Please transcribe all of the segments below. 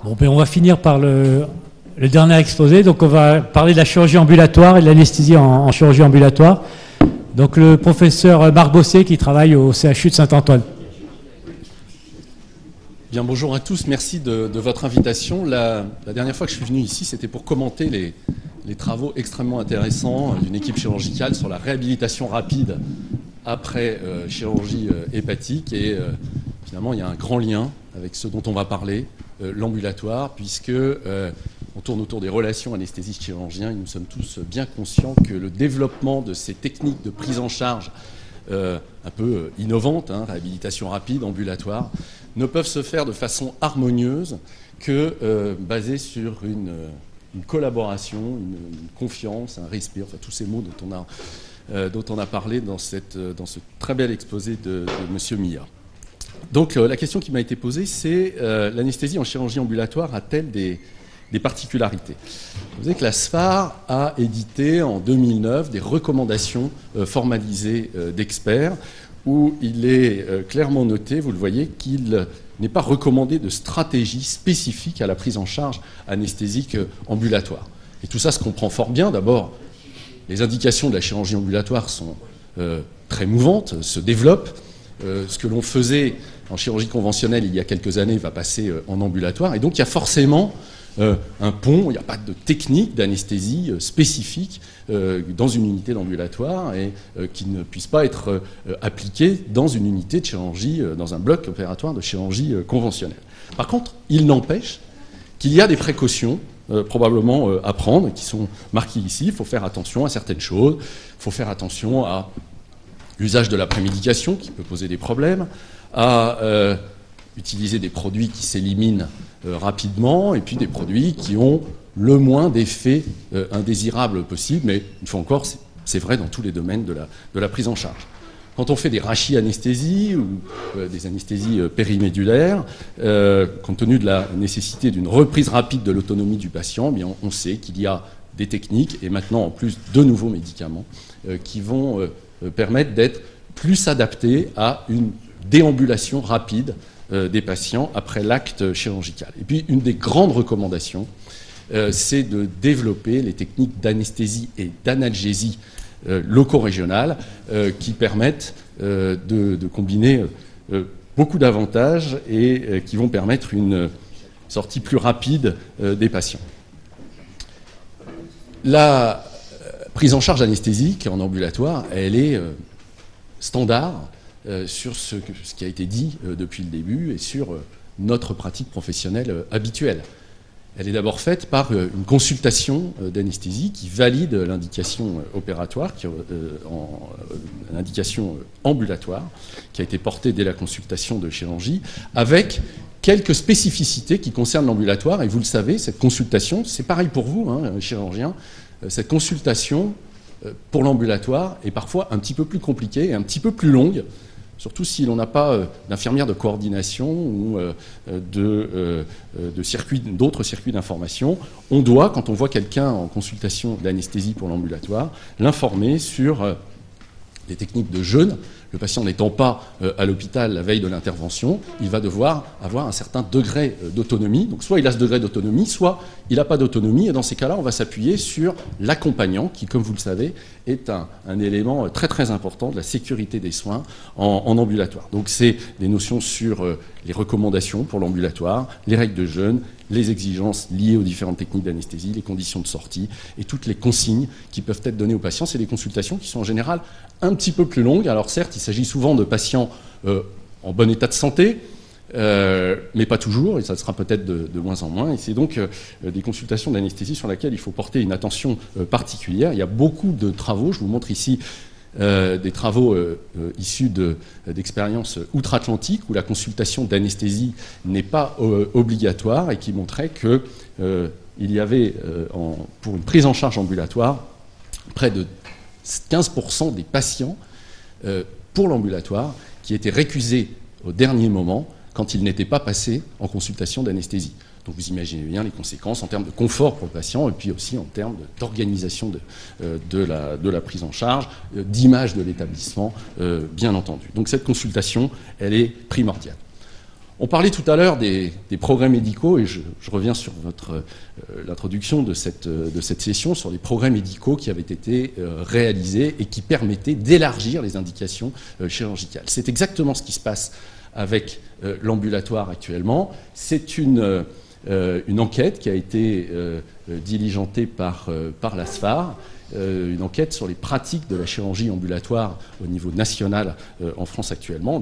Bon, ben on va finir par le dernier exposé. Donc on va parler de la chirurgie ambulatoire et de l'anesthésie en chirurgie ambulatoire. Donc le professeur Marc Bossier qui travaille au CHU de Saint-Antoine. Bien, bonjour à tous, merci de votre invitation. La dernière fois que je suis venu ici, c'était pour commenter les travaux extrêmement intéressants d'une équipe chirurgicale sur la réhabilitation rapide après chirurgie hépatique. Et finalement, il y a un grand lien avec ce dont on va parler, l'ambulatoire, puisque on tourne autour des relations anesthésistes-chirurgiens et nous sommes tous bien conscients que le développement de ces techniques de prise en charge un peu innovantes, réhabilitation rapide, ambulatoire, ne peuvent se faire de façon harmonieuse que basée sur une collaboration, une confiance, un respect, enfin tous ces mots dont on a parlé dans ce très bel exposé de M. Milla. Donc la question qui m'a été posée, c'est l'anesthésie en chirurgie ambulatoire a-t-elle des particularités? Vous savez que la SFAR a édité en 2009 des recommandations formalisées d'experts où il est clairement noté, vous le voyez, qu'il n'est pas recommandé de stratégie spécifique à la prise en charge anesthésique ambulatoire. Et tout ça se comprend fort bien. D'abord, les indications de la chirurgie ambulatoire sont très mouvantes, se développent. Ce que l'on faisait en chirurgie conventionnelle il y a quelques années va passer en ambulatoire. Et donc il y a forcément un pont, il n'y a pas de technique d'anesthésie spécifique dans une unité d'ambulatoire et qui ne puisse pas être appliquée dans une unité de chirurgie, dans un bloc opératoire de chirurgie conventionnelle. Par contre, il n'empêche qu'il y a des précautions probablement à prendre, qui sont marquées ici. Il faut faire attention à certaines choses, il faut faire attention à l'usage de la prémédication qui peut poser des problèmes, à utiliser des produits qui s'éliminent rapidement et puis des produits qui ont le moins d'effets indésirables possible, mais une fois encore, c'est vrai dans tous les domaines de la prise en charge. Quand on fait des rachianesthésies ou des anesthésies périmédulaires, compte tenu de la nécessité d'une reprise rapide de l'autonomie du patient, eh bien, on sait qu'il y a des techniques et maintenant en plus de nouveaux médicaments qui vont permettre d'être plus adaptés à une déambulation rapide des patients après l'acte chirurgical. Et puis une des grandes recommandations, c'est de développer les techniques d'anesthésie et d'analgésie loco-régionales qui permettent de combiner beaucoup d'avantages et qui vont permettre une sortie plus rapide des patients. La prise en charge anesthésique en ambulatoire, elle est standard sur ce qui a été dit depuis le début et sur notre pratique professionnelle habituelle. Elle est d'abord faite par une consultation d'anesthésie qui valide l'indication opératoire, l'indication ambulatoire, qui a été portée dès la consultation de chirurgie, avec quelques spécificités qui concernent l'ambulatoire. Et vous le savez, cette consultation, c'est pareil pour vous, chirurgien, cette consultation pour l'ambulatoire est parfois un petit peu plus compliquée et un petit peu plus longue, surtout si l'on n'a pas d'infirmière de coordination ou d'autres circuits d'information. On doit, quand on voit quelqu'un en consultation d'anesthésie pour l'ambulatoire, l'informer sur des techniques de jeûne. Le patient n'étant pas à l'hôpital la veille de l'intervention, il va devoir avoir un certain degré d'autonomie. Donc soit il a ce degré d'autonomie, soit il n'a pas d'autonomie. Et dans ces cas-là, on va s'appuyer sur l'accompagnant, qui, comme vous le savez, est un élément très très important de la sécurité des soins en ambulatoire. Donc c'est des notions sur les recommandations pour l'ambulatoire, les règles de jeûne, les exigences liées aux différentes techniques d'anesthésie, les conditions de sortie et toutes les consignes qui peuvent être données aux patients. C'est des consultations qui sont en général un petit peu plus longues. Alors certes, il s'agit souvent de patients en bon état de santé, mais pas toujours, et ça sera peut-être de moins en moins. Et c'est donc des consultations d'anesthésie sur lesquelles il faut porter une attention particulière. Il y a beaucoup de travaux, je vous montre ici des travaux issus d'expériences outre-Atlantique où la consultation d'anesthésie n'est pas obligatoire et qui montraient qu'il y avait, pour une prise en charge ambulatoire, près de 15% des patients pour l'ambulatoire qui étaient récusés au dernier moment quand ils n'étaient pas passés en consultation d'anesthésie. Donc vous imaginez bien les conséquences en termes de confort pour le patient et puis aussi en termes d'organisation de la prise en charge, d'image de l'établissement, bien entendu. Donc cette consultation, elle est primordiale. On parlait tout à l'heure des progrès médicaux, et je reviens sur l'introduction de cette session, sur les progrès médicaux qui avaient été réalisés et qui permettaient d'élargir les indications chirurgicales. C'est exactement ce qui se passe avec l'ambulatoire actuellement. C'est une enquête qui a été diligentée par l'ASFAR, une enquête sur les pratiques de la chirurgie ambulatoire au niveau national en France actuellement, en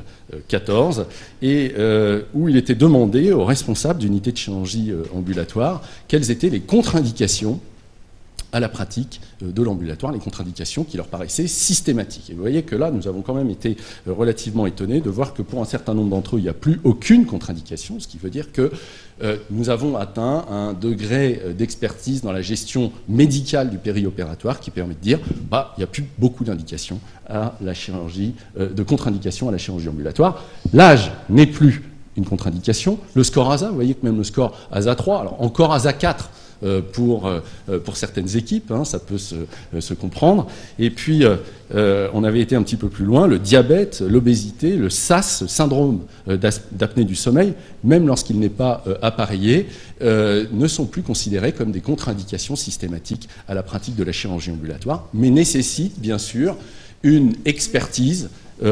2014, et où il était demandé aux responsables d'unités de chirurgie ambulatoire quelles étaient les contre-indications à la pratique de l'ambulatoire, les contre-indications qui leur paraissaient systématiques. Et vous voyez que là, nous avons quand même été relativement étonnés de voir que pour un certain nombre d'entre eux, il n'y a plus aucune contre-indication, ce qui veut dire que nous avons atteint un degré d'expertise dans la gestion médicale du périopératoire qui permet de dire il n'y a plus beaucoup d'indications à la chirurgie, de contre-indications à la chirurgie ambulatoire. L'âge n'est plus une contre-indication. Le score ASA, vous voyez que même le score ASA 3, alors encore ASA 4, pour certaines équipes, hein, ça peut se comprendre. Et puis, on avait été un petit peu plus loin, le diabète, l'obésité, le SAS, syndrome d'apnée du sommeil, même lorsqu'il n'est pas appareillé, ne sont plus considérés comme des contre-indications systématiques à la pratique de la chirurgie ambulatoire, mais nécessitent bien sûr une expertise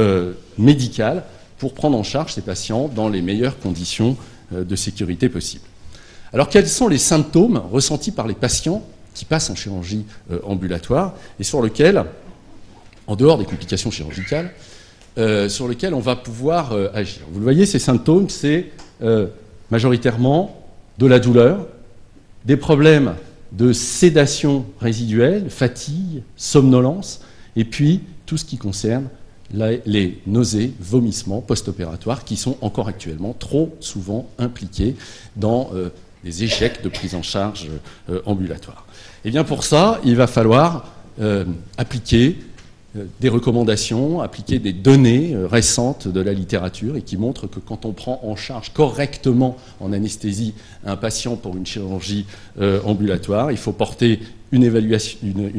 médicale pour prendre en charge ces patients dans les meilleures conditions de sécurité possibles. Alors, quels sont les symptômes ressentis par les patients qui passent en chirurgie ambulatoire et sur lesquels, en dehors des complications chirurgicales, sur lesquels on va pouvoir agir? Vous le voyez, ces symptômes, c'est majoritairement de la douleur, des problèmes de sédation résiduelle, fatigue, somnolence, et puis tout ce qui concerne les nausées, vomissements post-opératoires qui sont encore actuellement trop souvent impliqués dans des échecs de prise en charge ambulatoire. Et bien pour ça, il va falloir appliquer des recommandations, appliquer des données récentes de la littérature et qui montrent que quand on prend en charge correctement en anesthésie un patient pour une chirurgie ambulatoire, il faut porter une évaluation,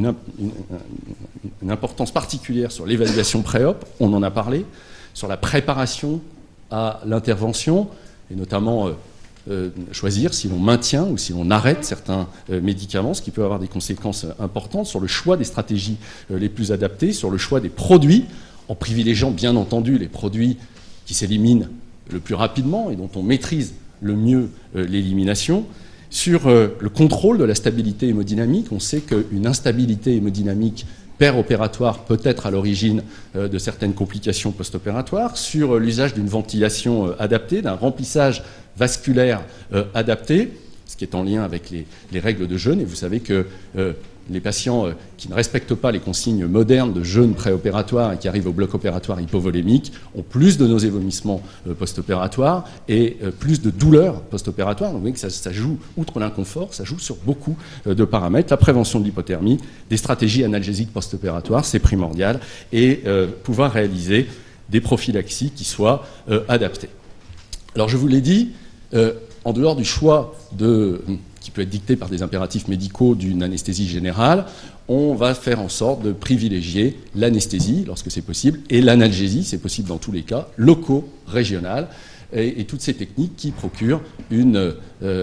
une importance particulière sur l'évaluation pré-op, on en a parlé, sur la préparation à l'intervention et notamment choisir si l'on maintient ou si l'on arrête certains médicaments, ce qui peut avoir des conséquences importantes sur le choix des stratégies les plus adaptées, sur le choix des produits, en privilégiant bien entendu les produits qui s'éliminent le plus rapidement et dont on maîtrise le mieux l'élimination, sur le contrôle de la stabilité hémodynamique. On sait qu'une instabilité hémodynamique opératoire peut être à l'origine de certaines complications post-opératoires, sur l'usage d'une ventilation adaptée, d'un remplissage vasculaire adapté, ce qui est en lien avec les règles de jeûne. Et vous savez que les patients qui ne respectent pas les consignes modernes de jeûne préopératoire et qui arrivent au bloc opératoire hypovolémique ont plus de nausées, vomissements post-opératoires et plus de douleurs post-opératoires. Donc vous voyez que ça joue, outre l'inconfort, ça joue sur beaucoup de paramètres. La prévention de l'hypothermie, des stratégies analgésiques post-opératoires, c'est primordial, et pouvoir réaliser des prophylaxies qui soient adaptées. Alors je vous l'ai dit, en dehors du choix qui peut être dicté par des impératifs médicaux d'une anesthésie générale, on va faire en sorte de privilégier l'anesthésie, lorsque c'est possible, et l'analgésie, c'est possible dans tous les cas, locaux, régionales, et toutes ces techniques qui procurent un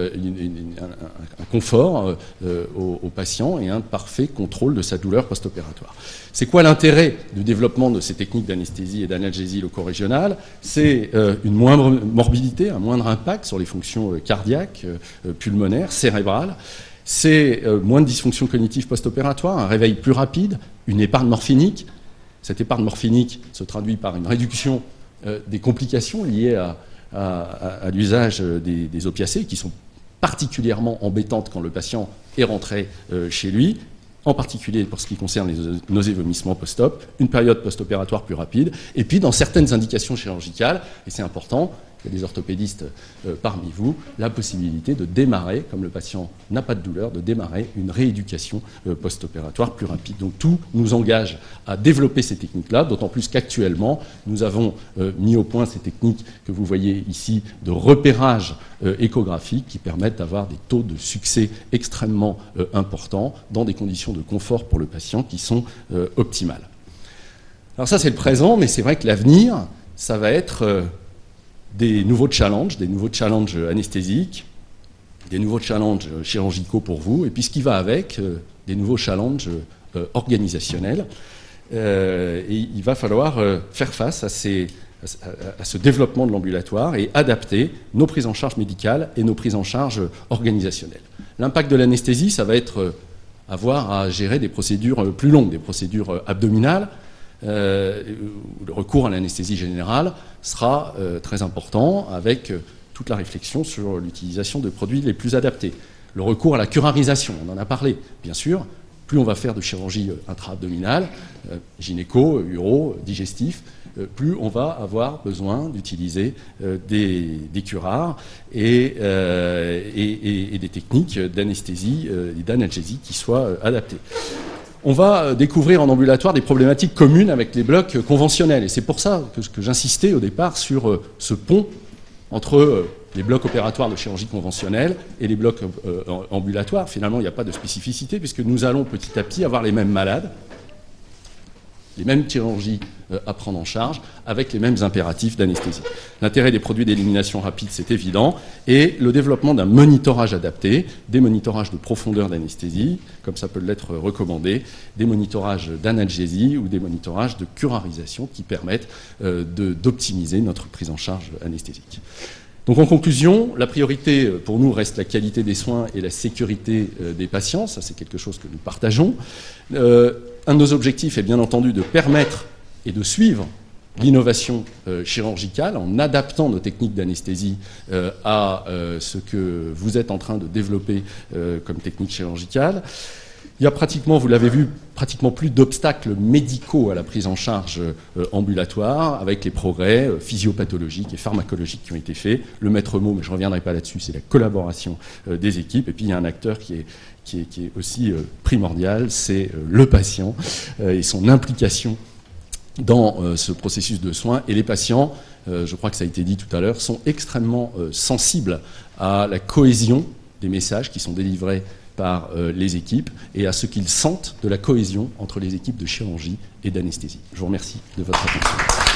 confort aux patients et un parfait contrôle de sa douleur post-opératoire. C'est quoi l'intérêt du développement de ces techniques d'anesthésie et d'analgésie locaux-régionales? C'est une moindre morbidité, un moindre impact sur les fonctions cardiaques, pulmonaires, cérébrales. C'est moins de dysfonction cognitive post-opératoire, un réveil plus rapide, une épargne morphinique. Cette épargne morphinique se traduit par une réduction des complications liées à l'usage des opiacés, qui sont particulièrement embêtantes quand le patient est rentré chez lui, en particulier pour ce qui concerne les nausées, vomissements post-op, une période post-opératoire plus rapide, et puis dans certaines indications chirurgicales, et c'est important, il y a des orthopédistes parmi vous, la possibilité de démarrer, comme le patient n'a pas de douleur, de démarrer une rééducation post-opératoire plus rapide. Donc tout nous engage à développer ces techniques-là, d'autant plus qu'actuellement, nous avons mis au point ces techniques que vous voyez ici de repérage échographique qui permettent d'avoir des taux de succès extrêmement importants dans des conditions de confort pour le patient qui sont optimales. Alors ça, c'est le présent, mais c'est vrai que l'avenir, ça va être des nouveaux challenges anesthésiques, des nouveaux challenges chirurgicaux pour vous, et puis ce qui va avec, des nouveaux challenges organisationnels. Et il va falloir faire face à ce développement de l'ambulatoire et adapter nos prises en charge médicales et nos prises en charge organisationnelles. L'impact de l'anesthésie, ça va être avoir à gérer des procédures plus longues, des procédures abdominales. Le recours à l'anesthésie générale sera très important avec toute la réflexion sur l'utilisation de produits les plus adaptés. Le recours à la curarisation, on en a parlé, bien sûr. Plus on va faire de chirurgie intra-abdominale, gynéco, uro, digestif, plus on va avoir besoin d'utiliser des curares et des techniques d'anesthésie et d'analgésie qui soient adaptées. On va découvrir en ambulatoire des problématiques communes avec les blocs conventionnels. Et c'est pour ça que j'insistais au départ sur ce pont entre les blocs opératoires de chirurgie conventionnelle et les blocs ambulatoires. Finalement, il n'y a pas de spécificité puisque nous allons petit à petit avoir les mêmes malades, les mêmes chirurgies à prendre en charge, avec les mêmes impératifs d'anesthésie. L'intérêt des produits d'élimination rapide, c'est évident, et le développement d'un monitorage adapté, des monitorages de profondeur d'anesthésie, comme ça peut l'être recommandé, des monitorages d'analgésie ou des monitorages de curarisation qui permettent d'optimiser notre prise en charge anesthésique. Donc en conclusion, la priorité pour nous reste la qualité des soins et la sécurité des patients, ça c'est quelque chose que nous partageons. Un de nos objectifs est bien entendu de permettre et de suivre l'innovation chirurgicale en adaptant nos techniques d'anesthésie à ce que vous êtes en train de développer comme technique chirurgicale. Il y a pratiquement, vous l'avez vu, pratiquement plus d'obstacles médicaux à la prise en charge ambulatoire avec les progrès physiopathologiques et pharmacologiques qui ont été faits. Le maître mot, mais je ne reviendrai pas là-dessus, c'est la collaboration des équipes. Et puis il y a un acteur qui est aussi primordial, c'est le patient et son implication dans ce processus de soins. Et les patients, je crois que ça a été dit tout à l'heure, sont extrêmement sensibles à la cohésion des messages qui sont délivrés par les équipes et à ce qu'ils sentent de la cohésion entre les équipes de chirurgie et d'anesthésie. Je vous remercie de votre attention.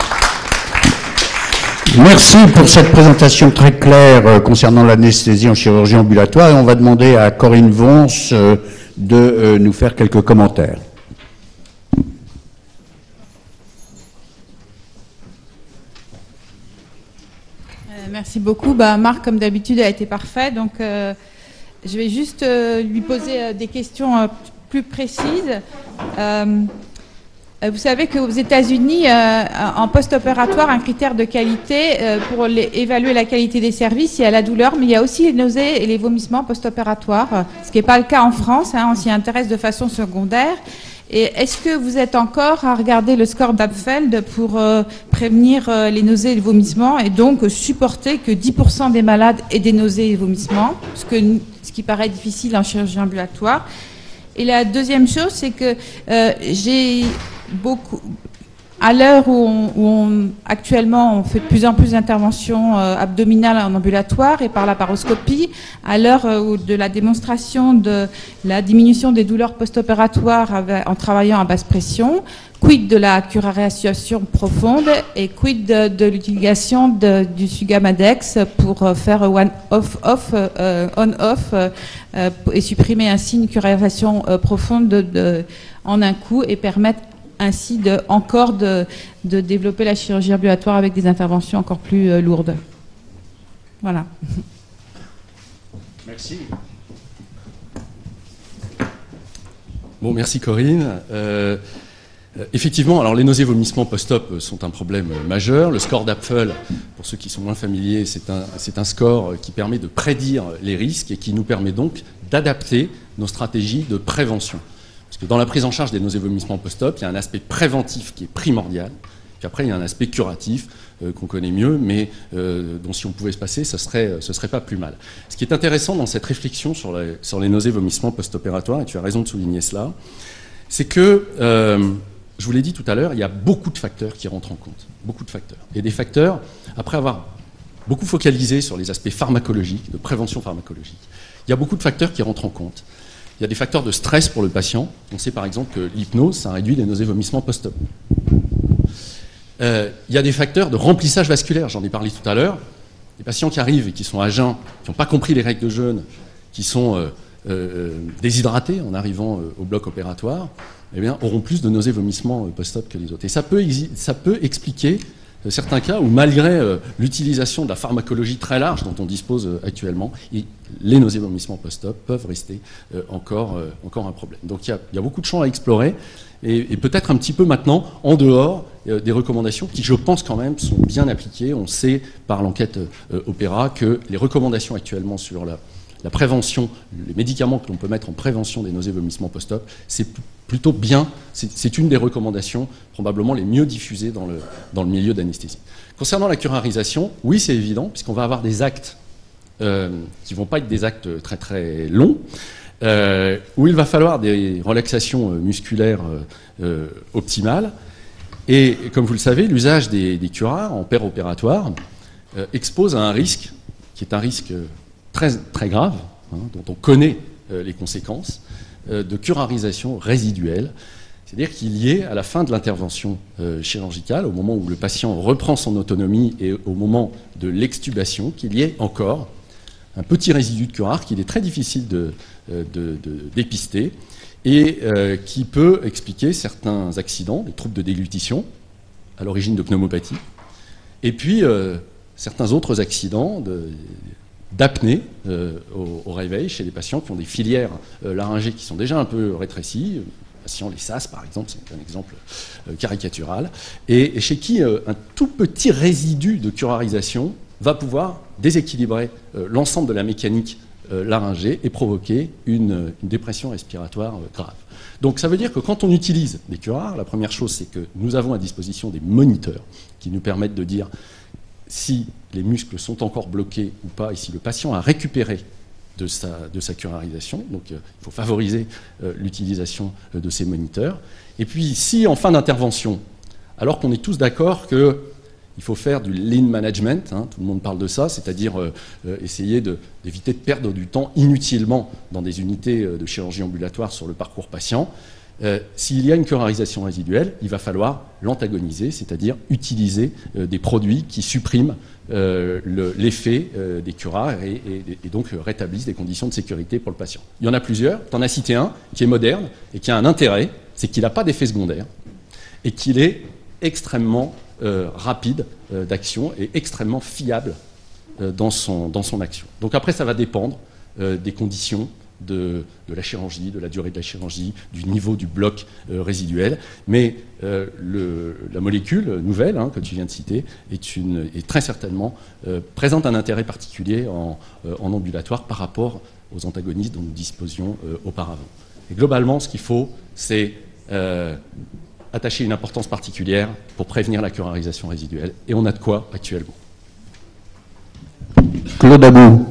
Merci pour cette présentation très claire concernant l'anesthésie en chirurgie ambulatoire. Et on va demander à Corinne Vonce de nous faire quelques commentaires. Merci beaucoup. Marc, comme d'habitude, a été parfait. Donc, je vais juste lui poser des questions plus précises. Vous savez qu'aux États-Unis, en post-opératoire, un critère de qualité pour évaluer la qualité des services, il y a la douleur, mais il y a aussi les nausées et les vomissements post-opératoires, ce qui n'est pas le cas en France. On s'y intéresse de façon secondaire. Et est-ce que vous êtes encore à regarder le score d'Apfeld pour prévenir les nausées et les vomissements et donc supporter que 10% des malades aient des nausées et vomissements, ce qui paraît difficile en chirurgie ambulatoire. Et la deuxième chose, c'est que j'ai beaucoup... À l'heure où actuellement on fait de plus en plus d'interventions abdominales en ambulatoire et par la paroscopie, à l'heure de la démonstration de la diminution des douleurs post-opératoires en travaillant à basse pression, quid de la curarisation profonde et quid de l'utilisation du Sugamadex pour faire on-off et supprimer ainsi une curarisation profonde en un coup et permettre ainsi encore de développer la chirurgie ambulatoire avec des interventions encore plus lourdes. Voilà. Merci. Bon, merci Corinne. Effectivement, alors les nausées vomissements post-op sont un problème majeur. Le score d'Apfel, pour ceux qui sont moins familiers, c'est un score qui permet de prédire les risques et qui nous permet donc d'adapter nos stratégies de prévention. Parce que dans la prise en charge des nausées vomissements post-op, il y a un aspect préventif qui est primordial. Puis après, il y a un aspect curatif qu'on connaît mieux, mais dont si on pouvait se passer, ce serait pas plus mal. Ce qui est intéressant dans cette réflexion sur les nausées vomissements post-opératoires, et tu as raison de souligner cela, c'est que, je vous l'ai dit tout à l'heure, il y a beaucoup de facteurs qui rentrent en compte. Beaucoup de facteurs. Et des facteurs, après avoir beaucoup focalisé sur les aspects pharmacologiques, de prévention pharmacologique, il y a beaucoup de facteurs qui rentrent en compte. Il y a des facteurs de stress pour le patient. On sait par exemple que l'hypnose, ça réduit les nausées vomissements post-op. Il y a des facteurs de remplissage vasculaire, j'en ai parlé tout à l'heure. Les patients qui arrivent et qui sont à jeun, qui n'ont pas compris les règles de jeûne, qui sont déshydratés en arrivant au bloc opératoire, eh bien, auront plus de nausées, vomissements post-op que les autres. Et ça peut expliquer certains cas où, malgré l'utilisation de la pharmacologie très large dont on dispose actuellement, les nausées, vomissements post-op peuvent rester encore un problème. Donc il y a beaucoup de champs à explorer, et peut-être un petit peu maintenant en dehors des recommandations qui, je pense quand même, sont bien appliquées. On sait par l'enquête Opéra que les recommandations actuellement sur la prévention, les médicaments que l'on peut mettre en prévention des nausées, vomissements post-op, c'est plutôt bien, c'est une des recommandations probablement les mieux diffusées dans le milieu d'anesthésie. Concernant la curarisation, oui, c'est évident, puisqu'on va avoir des actes qui ne vont pas être des actes très très longs, où il va falloir des relaxations musculaires optimales. Et comme vous le savez, l'usage des curares en péropératoire expose à un risque, qui est un risque très, très grave, dont on connaît les conséquences, de curarisation résiduelle. C'est-à-dire qu'il y ait, à la fin de l'intervention chirurgicale, au moment où le patient reprend son autonomie et au moment de l'extubation, qu'il y ait encore un petit résidu de curare qu'il est très difficile de dépister et qui peut expliquer certains accidents, des troubles de déglutition à l'origine de pneumopathie, et puis certains autres accidents d'apnée au réveil chez des patients qui ont des filières laryngées qui sont déjà un peu rétrécies, patients les SAS par exemple, c'est un exemple caricatural, et chez qui un tout petit résidu de curarisation va pouvoir déséquilibrer l'ensemble de la mécanique laryngée et provoquer une dépression respiratoire grave. Donc ça veut dire que quand on utilise des curares, la première chose c'est que nous avons à disposition des moniteurs qui nous permettent de dire si les muscles sont encore bloqués ou pas et si le patient a récupéré de sa curarisation. Donc il faut favoriser l'utilisation de ces moniteurs. Et puis si en fin d'intervention, alors qu'on est tous d'accord que il faut faire du lean management, tout le monde parle de ça, c'est-à-dire essayer d'éviter de perdre du temps inutilement dans des unités de chirurgie ambulatoire sur le parcours patient. S'il y a une curarisation résiduelle, il va falloir l'antagoniser, c'est-à-dire utiliser des produits qui suppriment l'effet des curars et donc rétablissent des conditions de sécurité pour le patient. Il y en a plusieurs, tu en as cité un qui est moderne et qui a un intérêt, c'est qu'il n'a pas d'effet secondaire et qu'il est extrêmement rapide d'action et extrêmement fiable dans son action. Donc après, ça va dépendre des conditions de la chirurgie, de la durée de la chirurgie, du niveau du bloc résiduel. Mais la molécule nouvelle que tu viens de citer est très certainement présente un intérêt particulier en ambulatoire par rapport aux antagonistes dont nous disposions auparavant. Et globalement, ce qu'il faut, c'est attacher une importance particulière pour prévenir la curarisation résiduelle. Et on a de quoi actuellement. Claude Abou.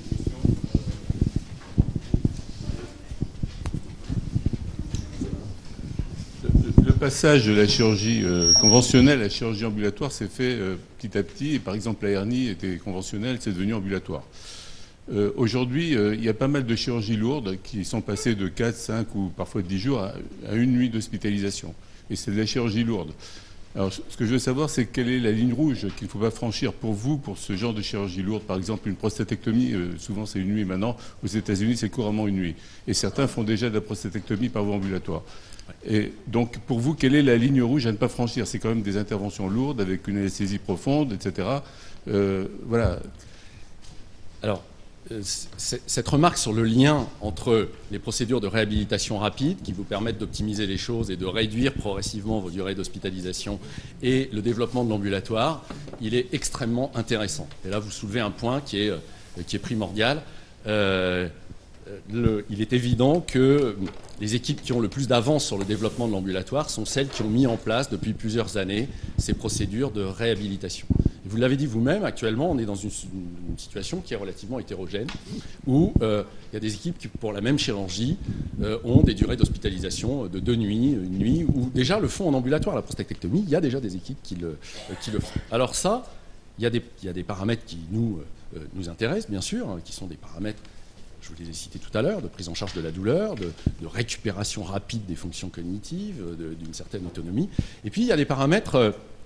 Le passage de la chirurgie conventionnelle à la chirurgie ambulatoire s'est fait petit à petit. Et par exemple, la hernie était conventionnelle, c'est devenu ambulatoire. Aujourd'hui, il y a pas mal de chirurgies lourdes qui sont passées de 4, 5 ou parfois 10 jours à une nuit d'hospitalisation. Et c'est de la chirurgie lourde. Alors, ce que je veux savoir, c'est quelle est la ligne rouge qu'il ne faut pas franchir pour vous, pour ce genre de chirurgie lourde. Par exemple, une prostatectomie, souvent c'est une nuit maintenant. Aux États-Unis, c'est couramment une nuit. Et certains font déjà de la prostatectomie par voie ambulatoire. Et donc, pour vous, quelle est la ligne rouge à ne pas franchir? C'est quand même des interventions lourdes, avec une anesthésie profonde, etc. Voilà. Alors, cette remarque sur le lien entre les procédures de réhabilitation rapide qui vous permettent d'optimiser les choses et de réduire progressivement vos durées d'hospitalisation et le développement de l'ambulatoire, il est extrêmement intéressant. Et là, vous soulevez un point qui est primordial. Il est évident que les équipes qui ont le plus d'avance sur le développement de l'ambulatoire sont celles qui ont mis en place depuis plusieurs années ces procédures de réhabilitation. Et vous l'avez dit vous-même, actuellement, on est dans une situation qui est relativement hétérogène, où il y a des équipes qui, pour la même chirurgie, ont des durées d'hospitalisation de 2 nuits, une nuit, ou déjà le font en ambulatoire, la prostatectomie, il y a déjà des équipes qui le font. Alors ça, il y a des paramètres qui nous intéressent, bien sûr, qui sont des paramètres, je vous les ai cités tout à l'heure, de prise en charge de la douleur, de récupération rapide des fonctions cognitives, d'une certaine autonomie. Et puis, il y a des paramètres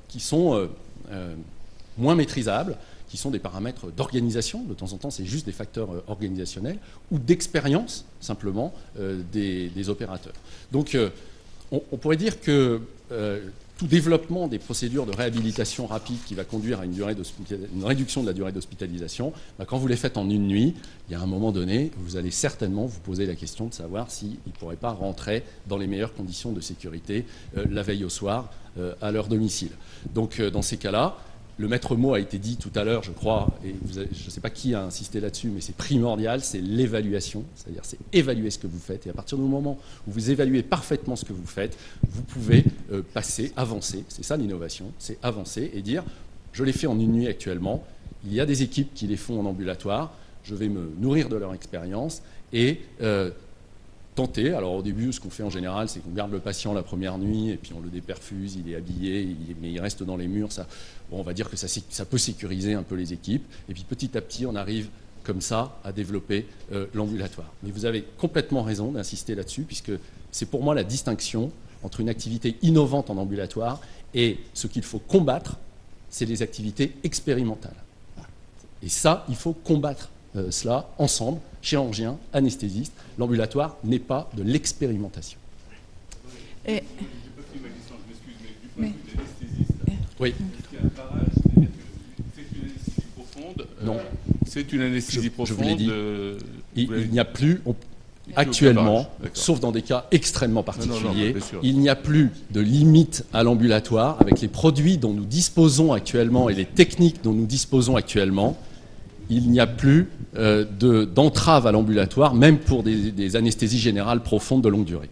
qui sont moins maîtrisables, qui sont des paramètres d'organisation, de temps en temps c'est juste des facteurs organisationnels, ou d'expérience simplement des opérateurs. Donc on pourrait dire que tout développement des procédures de réhabilitation rapide qui va conduire à une réduction de la durée d'hospitalisation, quand vous les faites en une nuit, il y a un moment donné, vous allez certainement vous poser la question de savoir s'ils ne pourraient pas rentrer dans les meilleures conditions de sécurité la veille au soir à leur domicile. Donc dans ces cas-là, le maître mot a été dit tout à l'heure, je crois, et je ne sais pas qui a insisté là-dessus, mais c'est primordial, c'est l'évaluation, c'est-à-dire c'est évaluer ce que vous faites. Et à partir du moment où vous évaluez parfaitement ce que vous faites, vous pouvez passer, avancer. C'est ça l'innovation, c'est avancer et dire, je l'ai fait en une nuit actuellement, il y a des équipes qui les font en ambulatoire, je vais me nourrir de leur expérience et tenter. Alors au début, ce qu'on fait en général, c'est qu'on garde le patient la première nuit et puis on le déperfuse, il est habillé, mais il reste dans les murs. On va dire que ça peut sécuriser un peu les équipes. Et puis petit à petit, on arrive comme ça à développer l'ambulatoire. Mais vous avez complètement raison d'insister là-dessus, puisque c'est pour moi la distinction entre une activité innovante en ambulatoire et ce qu'il faut combattre, c'est les activités expérimentales. Et ça, il faut combattre cela ensemble, chirurgiens, anesthésistes. L'ambulatoire n'est pas de l'expérimentation. J'ai pas pris ma licence, je m'excuse, mais du point de vue de l'anesthésiste, oui. est-ce qu'il y a un barrage, c'est-à-dire que c'est une anesthésie profonde? Non. C'est une anesthésie profonde. Je vous l'ai dit. Il n'y a plus, actuellement, sauf dans des cas extrêmement particuliers, il n'y a plus de limite à l'ambulatoire avec les produits dont nous disposons actuellement et les techniques dont nous disposons actuellement. Il n'y a plus d'entrave à l'ambulatoire, même pour des anesthésies générales profondes de longue durée.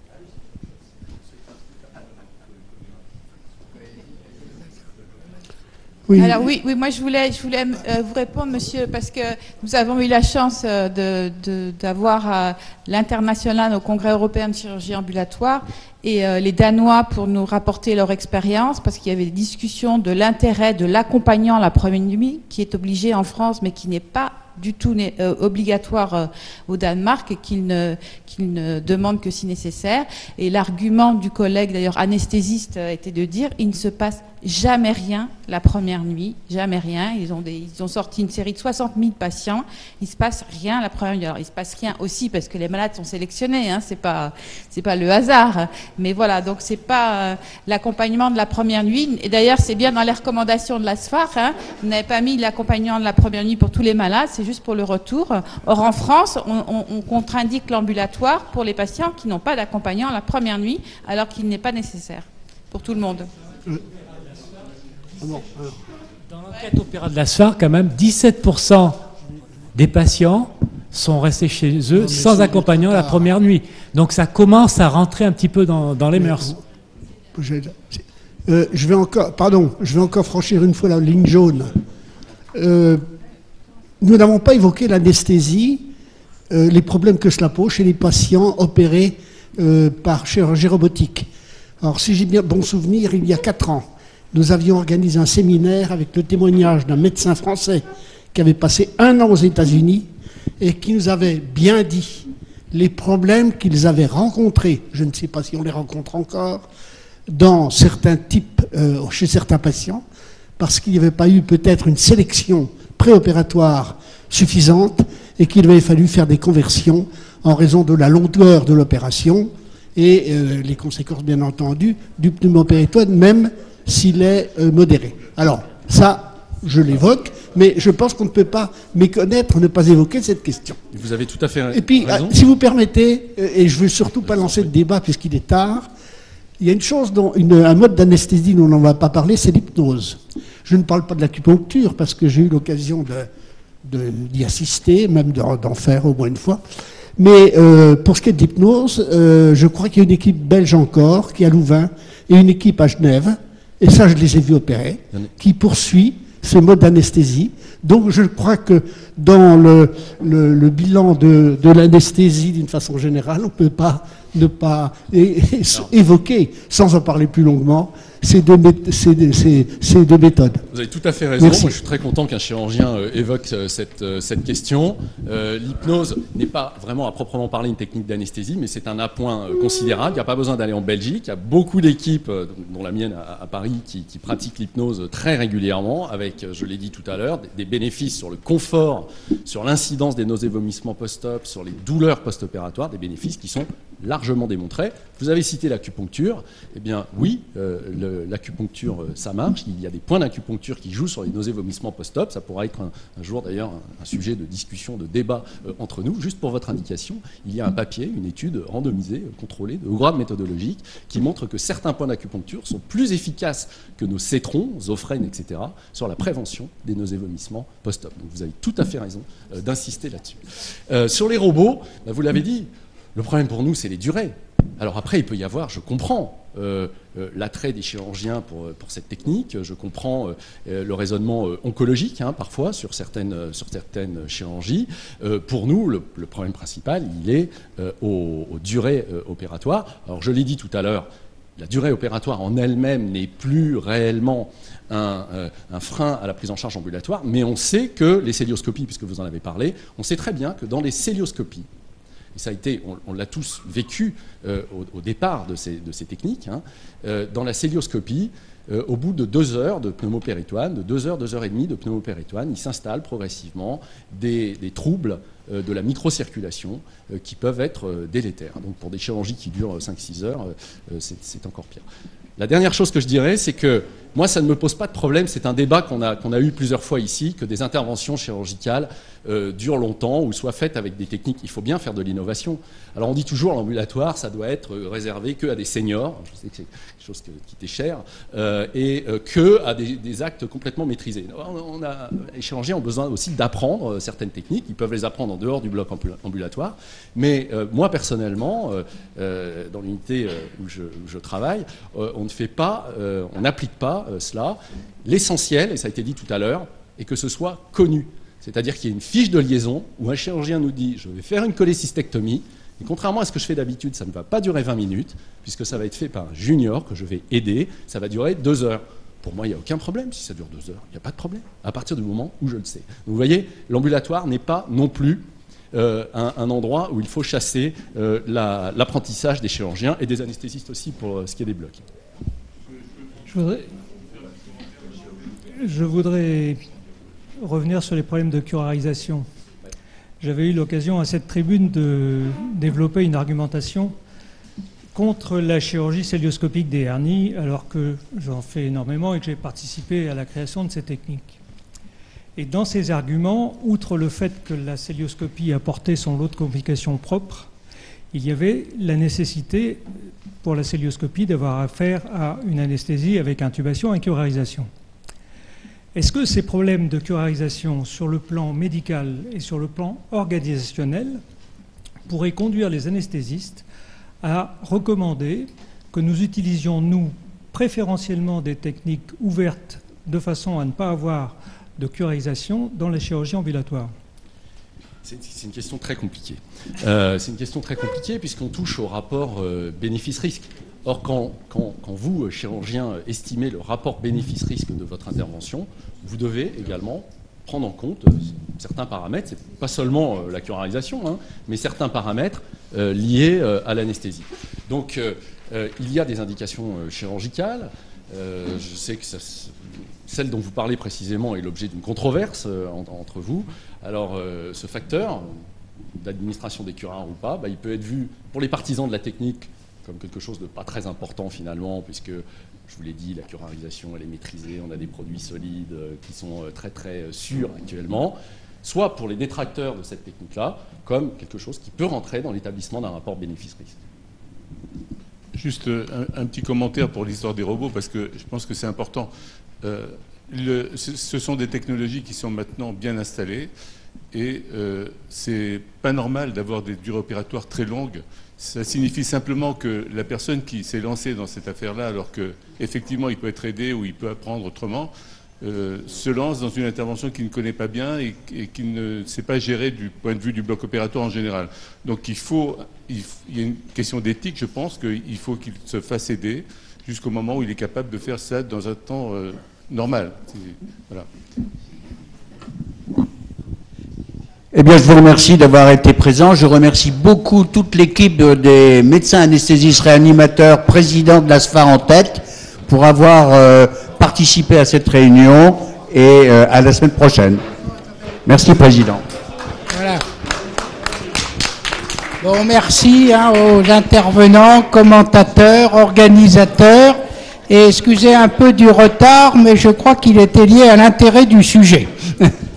Oui. Alors oui, moi je voulais vous répondre, monsieur, parce que nous avons eu la chance d'avoir l'international au Congrès européen de chirurgie ambulatoire et les Danois pour nous rapporter leur expérience, parce qu'il y avait des discussions de l'intérêt de l'accompagnant la première nuit, qui est obligé en France, mais qui n'est pas du tout obligatoire au Danemark et qu'il ne demande que si nécessaire. Et l'argument du collègue, d'ailleurs anesthésiste, était de dire il ne se passe jamais rien la première nuit, jamais rien. Ils ont sorti une série de 60 000 patients, il ne se passe rien la première nuit. Alors il ne se passe rien aussi parce que les malades sont sélectionnés, hein, c'est pas le hasard. Mais voilà, donc c'est pas l'accompagnement de la première nuit. Et d'ailleurs c'est bien dans les recommandations de la SFAR, hein, vous n'avez pas mis l'accompagnement de la première nuit pour tous les malades, c'est juste pour le retour. Or en France, on contre-indique l'ambulatoire pour les patients qui n'ont pas d'accompagnant la première nuit, alors qu'il n'est pas nécessaire pour tout le monde. Dans l'enquête opéra de la SFAR, quand même, 17% des patients sont restés chez eux sans accompagnant la première nuit. Donc ça commence à rentrer un petit peu dans les mœurs. Je vais encore franchir une fois la ligne jaune. Nous n'avons pas évoqué l'anesthésie, les problèmes que cela pose chez les patients opérés par chirurgie robotique. Alors si j'ai bien bon souvenir, il y a 4 ans, nous avions organisé un séminaire avec le témoignage d'un médecin français qui avait passé 1 an aux États-Unis et qui nous avait bien dit les problèmes qu'ils avaient rencontrés, je ne sais pas si on les rencontre encore, dans certains types, chez certains patients, parce qu'il n'y avait pas eu peut-être une sélection préopératoire suffisante et qu'il avait fallu faire des conversions en raison de la longueur de l'opération et les conséquences, bien entendu, du pneumopéritoine, même s'il est modéré. Alors, ça, je l'évoque, mais je pense qu'on ne peut pas méconnaître, ne pas évoquer cette question. Vous avez tout à fait raison. Et puis, si vous permettez, et je ne veux surtout pas lancer le débat puisqu'il est tard, il y a une chose, un mode d'anesthésie dont on ne va pas parler, c'est l'hypnose. Je ne parle pas de l'acupuncture parce que j'ai eu l'occasion d'y assister, même d'en faire au moins une fois. Mais pour ce qui est de l'hypnose, je crois qu'il y a une équipe belge encore, qui est à Louvain, et une équipe à Genève, et ça je les ai vus opérer, qui poursuit ce mode d'anesthésie. Donc je crois que dans le bilan de l'anesthésie d'une façon générale, on ne peut pas ne pas évoquer, sans en parler plus longuement, ces deux méthodes. Vous avez tout à fait raison. Merci. Moi, je suis très content qu'un chirurgien évoque cette question. L'hypnose n'est pas vraiment à proprement parler une technique d'anesthésie, mais c'est un appoint considérable. Il n'y a pas besoin d'aller en Belgique. Il y a beaucoup d'équipes, dont la mienne à Paris, qui pratiquent l'hypnose très régulièrement, avec, je l'ai dit tout à l'heure, des bénéfices sur le confort, sur l'incidence des nausées, vomissements post-op, sur les douleurs post-opératoires, des bénéfices qui sont largement démontrés. Vous avez cité l'acupuncture. Eh bien, oui, l'acupuncture, ça marche. Il y a des points d'acupuncture qui jouent sur les nausées, vomissements post-op. Ça pourra être un jour, d'ailleurs, un sujet de discussion, de débat entre nous. Juste pour votre indication, il y a un papier, une étude randomisée, contrôlée, de haut grade méthodologique, qui montre que certains points d'acupuncture sont plus efficaces que nos cétrons, zofrènes, etc., sur la prévention des nausées, vomissements post-op. Donc vous avez tout à fait raison d'insister là-dessus. Sur les robots, vous l'avez dit, le problème pour nous, c'est les durées. Alors après, il peut y avoir, je comprends l'attrait des chirurgiens pour cette technique, je comprends le raisonnement oncologique, parfois, sur certaines chirurgies. Pour nous, le problème principal, il est aux durées opératoires. Alors je l'ai dit tout à l'heure, la durée opératoire en elle-même n'est plus réellement un frein à la prise en charge ambulatoire, mais on sait que les célioscopies, puisque vous en avez parlé, on sait très bien que dans les célioscopies, et ça a été, on l'a tous vécu au départ de ces techniques, dans la célioscopie, au bout de 2 heures de pneumopéritoine, de 2 heures, 2 heures et demie de pneumopéritoine, il s'installe progressivement des troubles de la microcirculation qui peuvent être délétères. Donc pour des chirurgies qui durent 5-6 heures, c'est encore pire. La dernière chose que je dirais, c'est que moi, ça ne me pose pas de problème. C'est un débat qu'on a eu plusieurs fois ici, que des interventions chirurgicales durent longtemps ou soient faites avec des techniques. Il faut bien faire de l'innovation. Alors on dit toujours l'ambulatoire, ça doit être réservé qu'à des seniors, je sais que c'est quelque chose qui t'est cher, et qu'à des actes complètement maîtrisés. Les chirurgiens ont besoin aussi d'apprendre certaines techniques. Ils peuvent les apprendre en dehors du bloc ambulatoire. Mais moi, personnellement, dans l'unité où je travaille, on ne fait pas, on n'applique pas cela. L'essentiel, et ça a été dit tout à l'heure, est que ce soit connu. C'est-à-dire qu'il y ait une fiche de liaison où un chirurgien nous dit « je vais faire une cholécystectomie ». Et contrairement à ce que je fais d'habitude, ça ne va pas durer 20 minutes, puisque ça va être fait par un junior que je vais aider. Ça va durer 2 heures. Pour moi, il n'y a aucun problème si ça dure 2 heures. Il n'y a pas de problème, à partir du moment où je le sais. Donc, vous voyez, l'ambulatoire n'est pas non plus un endroit où il faut chasser l'apprentissage des chirurgiens et des anesthésistes aussi pour ce qui est des blocs. Je voudrais revenir sur les problèmes de curarisation. J'avais eu l'occasion à cette tribune de développer une argumentation contre la chirurgie célioscopique des hernies, alors que j'en fais énormément et que j'ai participé à la création de ces techniques. Et dans ces arguments, outre le fait que la célioscopie apportait son lot de complications propres, il y avait la nécessité pour la célioscopie d'avoir affaire à une anesthésie avec intubation et curarisation. Est-ce que ces problèmes de curarisation sur le plan médical et sur le plan organisationnel pourraient conduire les anesthésistes à recommander que nous utilisions, nous, préférentiellement des techniques ouvertes de façon à ne pas avoir de curarisation dans la chirurgie ambulatoire? C'est une question très compliquée. C'est une question très compliquée puisqu'on touche au rapport bénéfice-risque. Or, quand vous, chirurgien, estimez le rapport bénéfice-risque de votre intervention, vous devez également prendre en compte certains paramètres, c'est pas seulement la curarisation, mais certains paramètres liés à l'anesthésie. Donc, il y a des indications chirurgicales. Je sais que celle dont vous parlez précisément est l'objet d'une controverse entre vous. Alors, ce facteur d'administration des curares ou pas, il peut être vu pour les partisans de la technique comme quelque chose de pas très important finalement, puisque, je vous l'ai dit, la curarisation, elle est maîtrisée, on a des produits solides qui sont très très sûrs actuellement, soit pour les détracteurs de cette technique-là, comme quelque chose qui peut rentrer dans l'établissement d'un rapport bénéfice-risque. Juste un petit commentaire pour l'histoire des robots, parce que je pense que c'est important. Ce sont des technologies qui sont maintenant bien installées, et c'est pas normal d'avoir des durées opératoires très longues. Ça signifie simplement que la personne qui s'est lancée dans cette affaire-là, alors qu'effectivement il peut être aidé ou il peut apprendre autrement, se lance dans une intervention qu'il ne connaît pas bien et qui ne sait pas gérer du point de vue du bloc opératoire en général. Donc il y a une question d'éthique, je pense qu'il faut qu'il se fasse aider jusqu'au moment où il est capable de faire ça dans un temps normal. Voilà. Eh bien, je vous remercie d'avoir été présent. Je remercie beaucoup toute l'équipe des médecins anesthésistes réanimateurs, président de l'ASFAR en tête, pour avoir participé à cette réunion et à la semaine prochaine. Merci, Président. Voilà. Bon, merci aux intervenants, commentateurs, organisateurs, et excusez un peu du retard, mais je crois qu'il était lié à l'intérêt du sujet.